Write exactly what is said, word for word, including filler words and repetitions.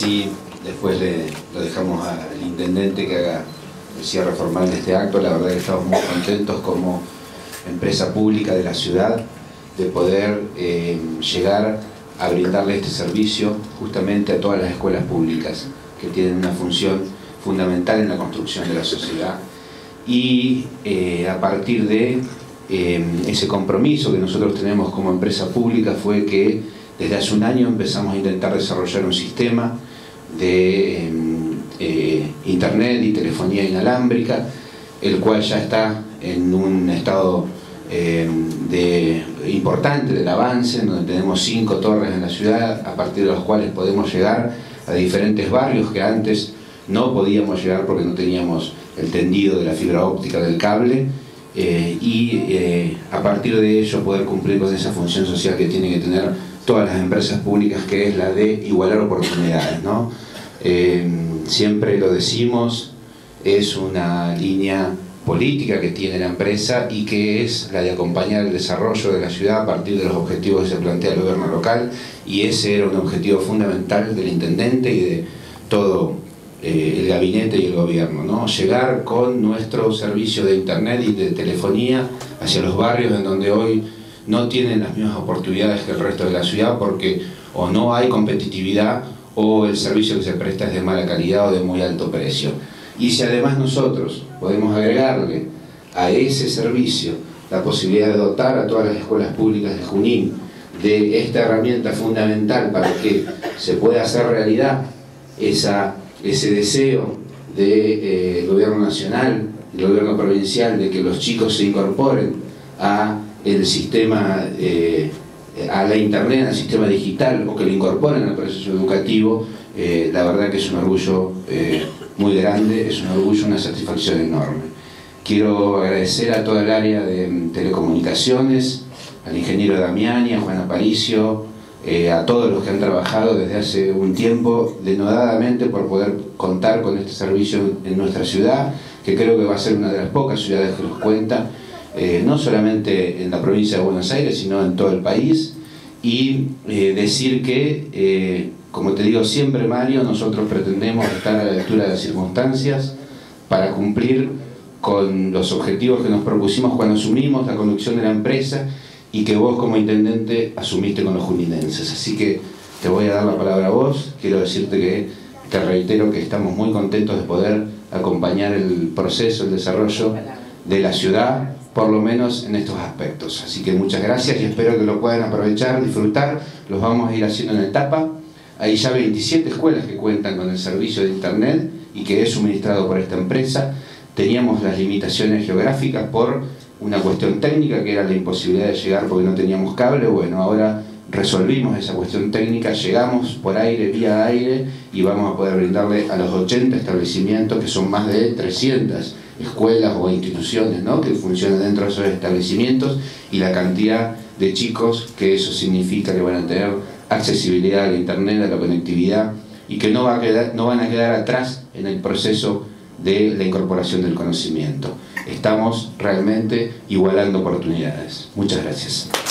Y después le, lo dejamos al intendente que haga el cierre formal de este acto. La verdad que estamos muy contentos como empresa pública de la ciudad de poder eh, llegar a brindarle este servicio justamente a todas las escuelas públicas que tienen una función fundamental en la construcción de la sociedad. Y eh, a partir de eh, ese compromiso que nosotros tenemos como empresa pública fue que desde hace un año empezamos a intentar desarrollar un sistema de eh, eh, internet y telefonía inalámbrica, el cual ya está en un estado eh, de, importante del avance, en donde tenemos cinco torres en la ciudad, a partir de las cuales podemos llegar a diferentes barrios que antes no podíamos llegar porque no teníamos el tendido de la fibra óptica del cable, eh, y eh, a partir de ello poder cumplir con esa función social que tienen que tener todas las empresas públicas, que es la de igualar oportunidades, ¿no? Eh, siempre lo decimos, es una línea política que tiene la empresa y que es la de acompañar el desarrollo de la ciudad a partir de los objetivos que se plantea el gobierno local, y ese era un objetivo fundamental del intendente y de todo eh, el gabinete y el gobierno, ¿no? Llegar con nuestro servicio de internet y de telefonía hacia los barrios en donde hoy no tienen las mismas oportunidades que el resto de la ciudad, porque o no hay competitividad o el servicio que se presta es de mala calidad o de muy alto precio. Y si además nosotros podemos agregarle a ese servicio la posibilidad de dotar a todas las escuelas públicas de Junín de esta herramienta fundamental para que se pueda hacer realidad esa, ese deseo del de, eh, gobierno nacional y del gobierno provincial de que los chicos se incorporen a el sistema, eh, a la internet, al sistema digital, o que lo incorporen al proceso educativo, eh, la verdad que es un orgullo eh, muy grande, es un orgullo, una satisfacción enorme. Quiero agradecer a toda el área de telecomunicaciones, al ingeniero Damiani, a Juan Aparicio, eh, a todos los que han trabajado desde hace un tiempo denodadamente por poder contar con este servicio en nuestra ciudad, que creo que va a ser una de las pocas ciudades que los cuenta, Eh, no solamente en la provincia de Buenos Aires, sino en todo el país. Y eh, decir que, eh, como te digo siempre, Mario, nosotros pretendemos estar a la altura de las circunstancias para cumplir con los objetivos que nos propusimos cuando asumimos la conducción de la empresa y que vos como intendente asumiste con los juninenses. Así que te voy a dar la palabra a vos. Quiero decirte que te reitero que estamos muy contentos de poder acompañar el proceso, el desarrollo de la ciudad, por lo menos en estos aspectos. Así que muchas gracias y espero que lo puedan aprovechar, disfrutar. Los vamos a ir haciendo en etapa. Hay ya veintisiete escuelas que cuentan con el servicio de internet y que es suministrado por esta empresa. Teníamos las limitaciones geográficas por una cuestión técnica, que era la imposibilidad de llegar porque no teníamos cable. Bueno, ahora resolvimos esa cuestión técnica, llegamos por aire, vía aire, y vamos a poder brindarle a los ochenta establecimientos, que son más de trescientas escuelas o instituciones, ¿no?, que funcionan dentro de esos establecimientos, y la cantidad de chicos que eso significa que van a tener accesibilidad a la internet, a la conectividad, y que no, va a quedar, no van a quedar atrás en el proceso de la incorporación del conocimiento. Estamos realmente igualando oportunidades. Muchas gracias.